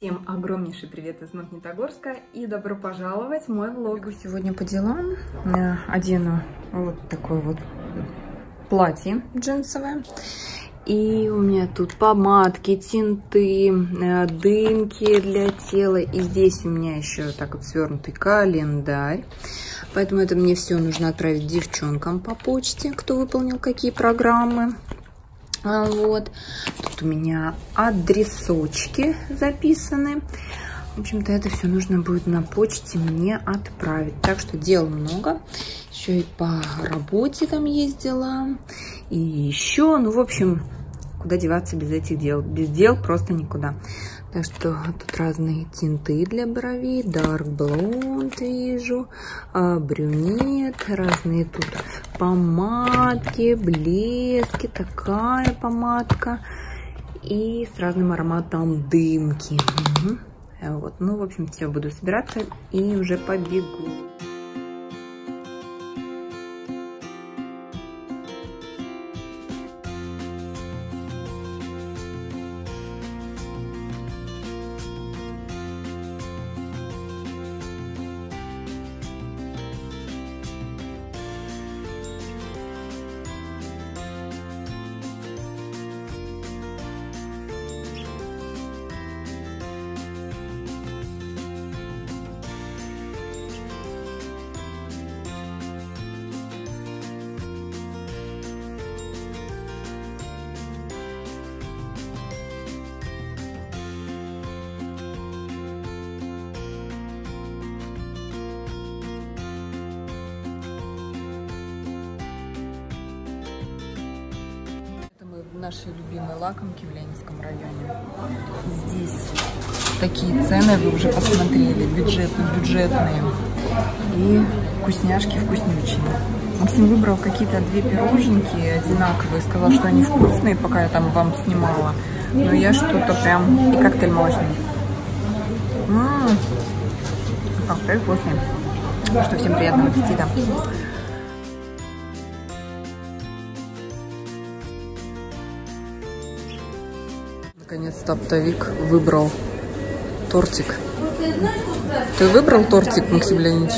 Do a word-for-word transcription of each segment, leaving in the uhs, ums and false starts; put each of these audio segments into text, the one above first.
Всем огромнейший привет из Магнитогорска и добро пожаловать в мой влог. Бегу сегодня по делам, одену вот такое вот платье джинсовое. И у меня тут помадки, тинты, дымки для тела. И здесь у меня еще так вот свернутый календарь. Поэтому это мне все нужно отправить девчонкам по почте, кто выполнил какие программы. Вот. Тут у меня адресочки записаны. В общем-то, это все нужно будет на почте мне отправить. Так что дел много. Еще и по работе там есть дела. И еще, ну, в общем, куда деваться без этих дел? Без дел просто никуда. Так что тут разные тинты для бровей. Dark Blonde вижу. Брюнет. Разные тут помадки, блески. Такая помадка. И с разным ароматом дымки. Угу. Вот. Ну, в общем, все, буду собираться и уже побегу. В нашей любимой лакомке в Ленинском районе. Здесь такие цены, вы уже посмотрели, бюджетные, бюджетные. И вкусняшки, вкуснючие. Максим выбрал какие-то две пироженки одинаковые, сказал, что они вкусные, пока я там вам снимала. Но я что-то прям... И коктейль молочный. М-м-м. Коктейль вкусный. Что, всем приятного аппетита. Наконец-то оптовик выбрал тортик. Ты выбрал тортик, Максим Леонидович?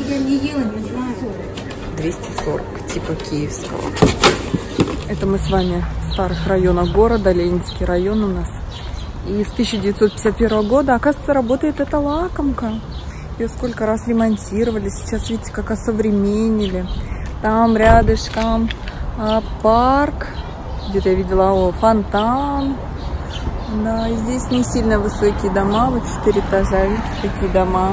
двести сорок, типа киевского. Это мы с вами в старых районах города, Ленинский район у нас. И с тысяча девятьсот пятьдесят первого года, оказывается, работает эта лакомка. Ее сколько раз ремонтировали. Сейчас, видите, как осовременили. Там рядышком а, парк. Где-то я видела о, фонтан. Да, и здесь не сильно высокие дома, вот четыре этажа, видите, такие дома.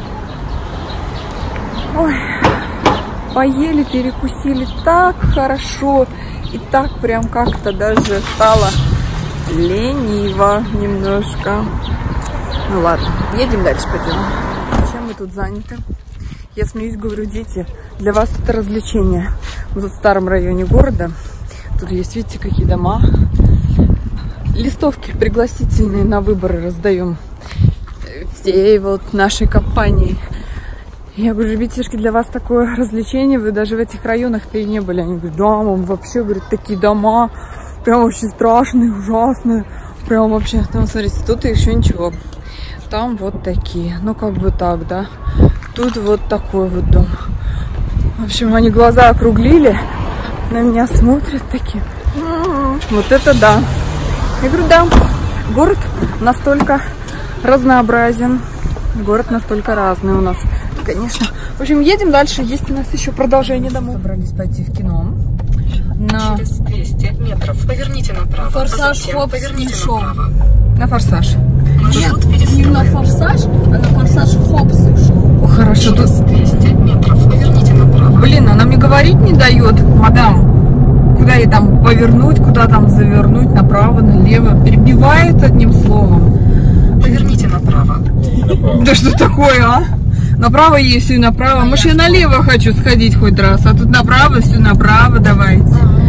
Ой, поели, перекусили так хорошо, и так прям как-то даже стало лениво немножко. Ну ладно, едем дальше по делам. Чем мы тут заняты? Я смеюсь, говорю, дети, для вас это развлечение. Мы тут в старом районе города, тут есть, видите, какие дома. Листовки пригласительные на выборы раздаем всей вот нашей компании. Я говорю, ребятишки, для вас такое развлечение, вы даже в этих районах-то и не были. Они говорят, да, мам, вообще, говорят, такие дома, прям вообще страшные, ужасные, прям вообще. Там, смотрите, тут еще ничего, там вот такие, ну как бы так, да. Тут вот такой вот дом. В общем, они глаза округлили, на меня смотрят такие. Вот это да. Я говорю, да, город настолько разнообразен, город настолько разный у нас, конечно. В общем, едем дальше, есть у нас еще продолжение домой. Собрались пойти в кино. На... Через двести метров поверните направо. Форсаж, Хопс, поверните шоу. На Форсаж. Нет, не на Форсаж, а на Форсаж, Хопс и шоу. О, хорошо. Через двести метров поверните направо. Блин, она мне говорить не дает, мадам. Куда ей там повернуть, куда там завернуть, направо, налево. Перебивает одним словом. Поверните направо. Да что такое, а? Направо есть, все направо. Может, я налево хочу сходить хоть раз, а тут направо, все направо давайте.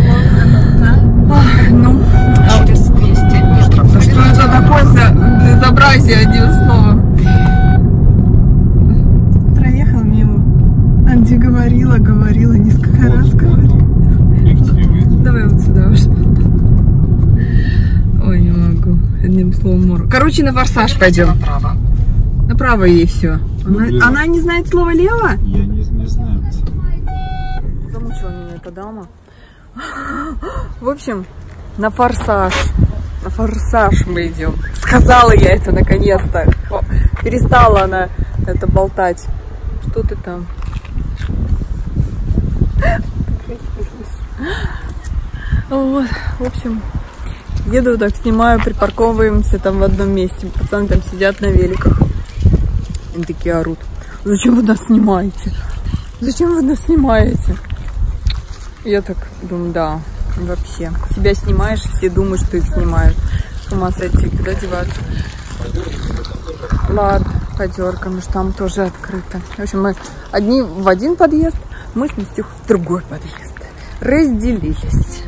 Ах, ну. Через двести метров. Да что это такое за безобразие, одним словом. Проехал мимо. Анди говорила, говорила, несколько раз говорила. Давай вот сюда уж. Ой, не могу. Одним словом. Humor. Короче, на форсаж пойдем. Направо. Направо ей все. Она, она не знает слова лево? Я не, не знаю. Замучила меня эта дама. В общем, на форсаж. На форсаж мы идем. Сказала я это наконец-то. Перестала она это болтать. Что ты там? Вот, в общем, еду так, снимаю, припарковываемся там в одном месте. Пацаны там сидят на великах. Они такие орут. Зачем вы нас снимаете? Зачем вы нас снимаете? Я так думаю, да, вообще. Себя снимаешь, все думают, что их снимают. С ума сойти, куда деваться? Ладно, подеркам, что там тоже открыто. В общем, мы одни в один подъезд, мы с Настюхой в другой подъезд. Разделились.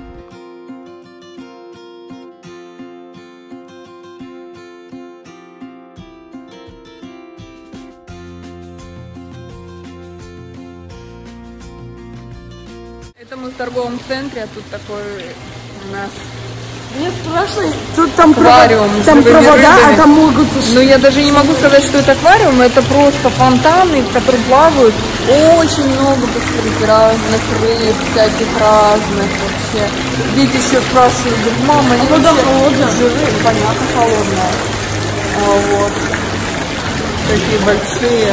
Это мы в торговом центре, а тут такой у нас... Не спрашивай, тут там аквариум, провода, там провода, а там могут... Ну, я даже не могу сказать, что это аквариум, это просто фонтаны, в которых плавают очень много, посмотрите, разных рыб, всяких разных вообще. Дети еще спрашивают, говорят, мама, не вода холодная? Живые, понятно, холодная. А, вот. Такие большие.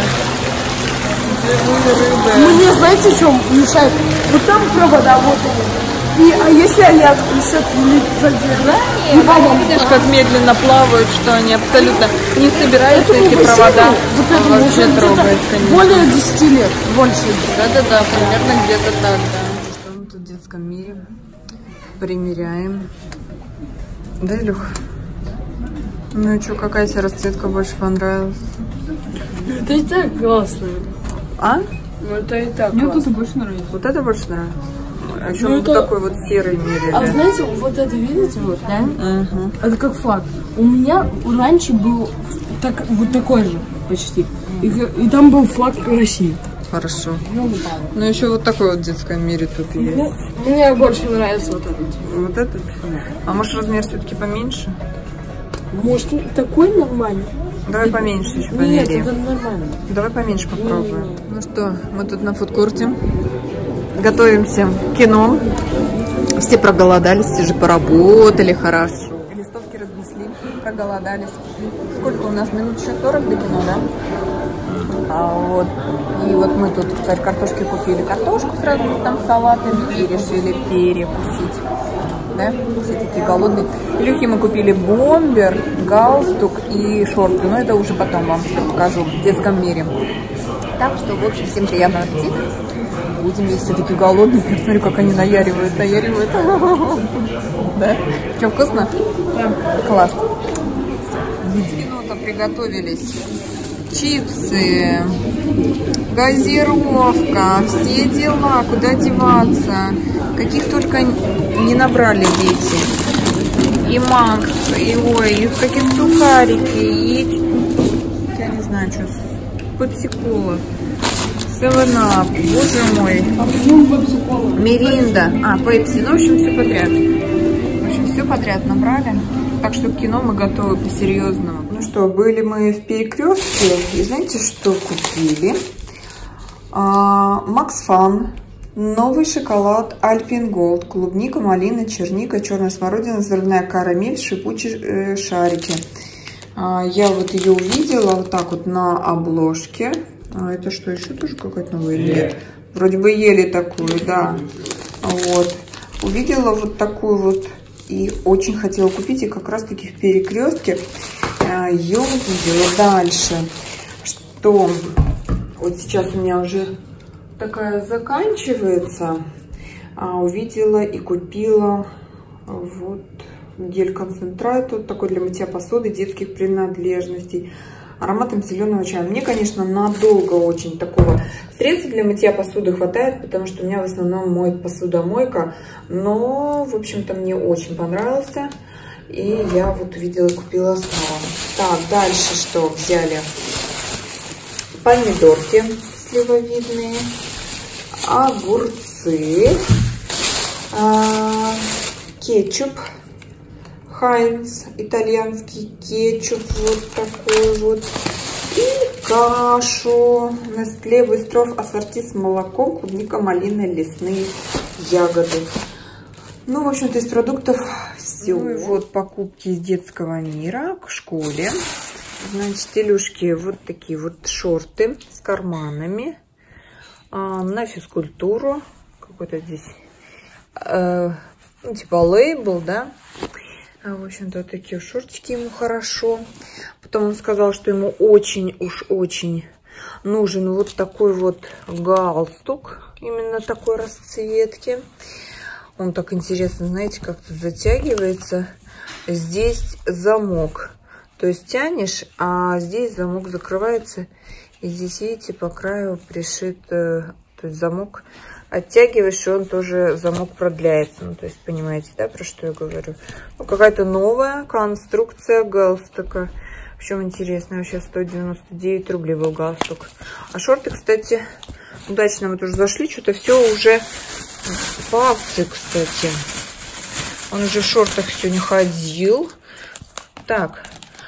Живые рыбы. Мне, знаете, что мешает? Вот там провода, вот они. И, а если они откусят или задержат? Видишь, как медленно плавают, что они абсолютно не собираются эти провода. Вот это а вообще трогает, конечно. Более десяти лет, больше. Да-да-да, примерно где-то так, да. Что мы тут в детском мире примеряем. Да, Илюх? Ну и что, какая тебе расцветка больше понравилась? Это и так классно. А? Ну это и так Мне классно. вот это больше нравится. Вот это больше нравится? А еще Ну, вот это... такой вот серый мерили. А знаете, вот это видите, вот, да? Угу. Это как флаг. У меня раньше был так, вот такой же почти. И, и там был флаг России. Хорошо. Ну еще вот такой вот в детском мире тут есть. Ну, мне больше нравится вот этот. Вот этот? А может размер все-таки поменьше? Может такой нормальный? Давай поменьше еще Нет, померяем. это нормально. Давай поменьше попробуем. Ну что, мы тут на фудкорте. Готовимся к кино. Все проголодались, все же поработали хорошо. Листовки разнесли, проголодались. Сколько у нас? Минут еще сорок до кино, да? А, вот. И вот мы тут в Царь картошки купили картошку сразу там с салатами и решили перекусить. Да? Все такие голодные. Илюхе мы купили бомбер, галстук и шорты. Но это уже потом вам все покажу в детском мире. Так что, в общем, всем приятного аппетита. Будем есть, все такие голодные. Я смотрю, как они наяривают, наяривают. Да? Что, вкусно? Да. Класс. Минута приготовились. Чипсы, газировка, все дела, куда деваться. Каких только не набрали дети. И Макс, и ой, и какие-то сухарики, и я не знаю, что, пепси-кола. севен ап, боже мой. Миринда. А, пепси. Ну, в общем, все подряд. В общем, все подряд набрали. Так что к кино мы готовы по-серьезному. Ну что, были мы в Перекрестке. И знаете, что купили? Макс Фан. Новый шоколад Альпин Голд. Клубника, малина, черника, черная смородина, взрывная карамель, шипучие шарики. Я вот ее увидела вот так вот на обложке. А это что, еще тоже какая-то новая или нет? Вроде бы ели такую, да. Вот. Увидела вот такую вот и очень хотела купить. И как раз таки в Перекрестке ее увидела. Дальше. Что? Вот сейчас у меня уже такая заканчивается. А, увидела и купила вот гель-концентрат. Вот такой для мытья посуды, детских принадлежностей. Ароматом зеленого чая. Мне, конечно, надолго очень такого средства для мытья посуды хватает, потому что у меня в основном моет посудомойка. Но, в общем-то, мне очень понравился. И я вот увидела, купила снова. Так, дальше что взяли? Помидорки сливовидные, огурцы, а, кетчуп, Хайнц, итальянский кетчуп, вот такой вот. И кашу Нестле Быстров ассорти с молоком, клубника, малина, лесные ягоды. Ну, в общем-то, из продуктов все. Ну, и вот покупки из детского мира к школе. Значит, Илюшки вот такие вот шорты с карманами. А, на физкультуру. Какой-то здесь, э, ну, типа лейбл, да. А, в общем-то, вот такие шортики ему хорошо. Потом он сказал, что ему очень уж очень нужен вот такой вот галстук. Именно такой расцветки. Он так интересно, знаете, как-то затягивается. Здесь замок. То есть тянешь, а здесь замок закрывается. И здесь, видите, по краю пришит, то есть замок. Оттягиваешь, и он тоже, замок продляется. Ну, то есть, понимаете, да, про что я говорю? Ну, какая-то новая конструкция галстука. Причем интересно, вообще сто девяносто девять рублей был галстук. А шорты, кстати, удачно мы тоже зашли. Что-то все уже по акции, кстати. Он уже в шортах сегодня ходил. Так,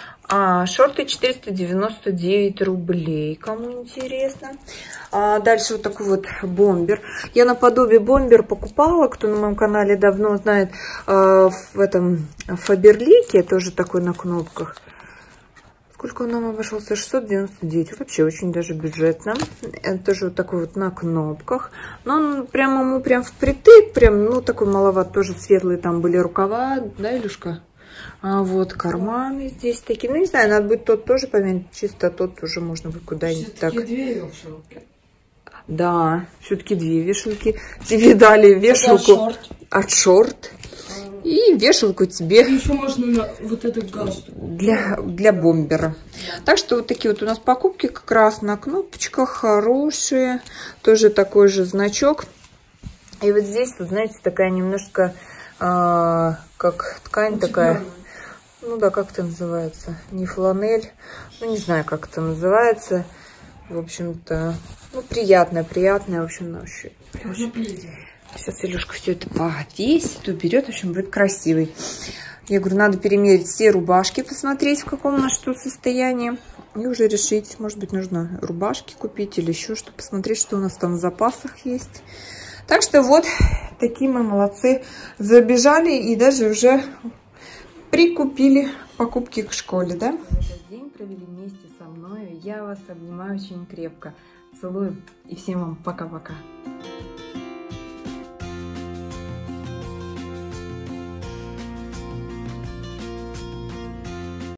а шорты четыреста девяносто девять рублей, кому интересно. А дальше вот такой вот бомбер. Я наподобие бомбер покупала, кто на моем канале давно знает, в этом Фаберлике, тоже такой на кнопках. Сколько он нам обошелся? шестьсот девяносто девять. Вообще очень даже бюджетно. Это тоже вот такой вот на кнопках. Но он прям ему прям впритык, прям, ну, такой маловат, тоже светлые там были рукава, да, Илюшка? А вот карманы здесь такие. Ну, не знаю, надо будет тот тоже поменять. Чисто тот уже можно будет куда-нибудь так. Две вешалки. Да, все-таки две вешалки. Тебе дали вешалку шорт. От шорт. И вешалку тебе. И еще можно на вот этот галстук. Для, для бомбера. Так что вот такие вот у нас покупки как раз на кнопочках. Хорошие. Тоже такой же значок. И вот здесь, вот знаете, такая немножко а, как ткань ну, такая. Ну да, как это называется? Не фланель. Ну не знаю, как это называется. В общем-то, ну приятная, приятная, в общем, на ощупь. Сейчас Илюшка все это повесит, уберет, в общем, будет красивый. Я говорю, надо перемерить все рубашки, посмотреть, в каком у нас что состоянии. И уже решить, может быть, нужно рубашки купить или еще что, посмотреть, что у нас там в запасах есть. Так что вот, такие мы молодцы. Забежали и даже уже прикупили покупки к школе, да? Этот день провели вместе со мной. Я вас обнимаю очень крепко. Целую и всем вам пока-пока.